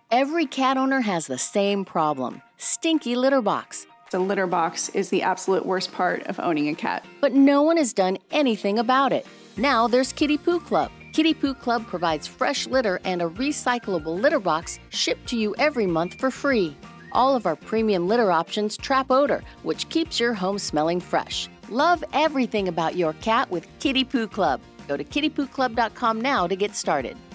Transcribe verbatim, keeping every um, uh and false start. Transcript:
Every cat owner has the same problem: stinky litter box. The litter box is the absolute worst part of owning a cat. But no one has done anything about it. Now there's Kitty Poo Club. Kitty Poo Club provides fresh litter and a recyclable litter box shipped to you every month for free. All of our premium litter options trap odor, which keeps your home smelling fresh. Love everything about your cat with Kitty Poo Club. Go to kitty poo club dot com now to get started.